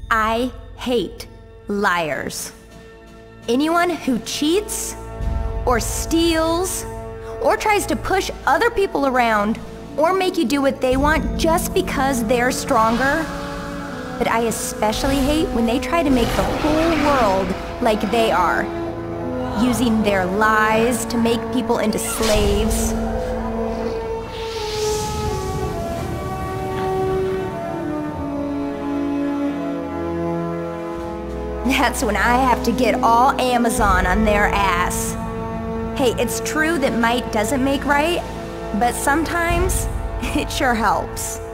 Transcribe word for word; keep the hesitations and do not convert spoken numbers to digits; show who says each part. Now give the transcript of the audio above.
Speaker 1: I hate liars. Anyone who cheats, or steals, or tries to push other people around, or make you do what they want just because they're stronger. But I especially hate when they try to make the whole world like they are, using their lies to make people into slaves. That's when I have to get all Amazon on their ass. Hey, it's true that might doesn't make right, but sometimes it sure helps.